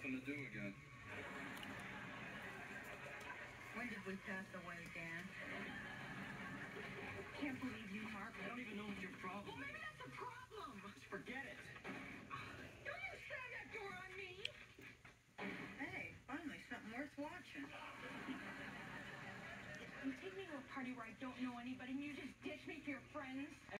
nothing to do again. When did we pass away, Dan? Can't believe you, Mark. I don't even know what your problem Well, maybe is. that's a problem. Just forget it. Don't you slam that door on me. Hey, finally something worth watching. You take me to a party where I don't know anybody and you just ditch me for your friends?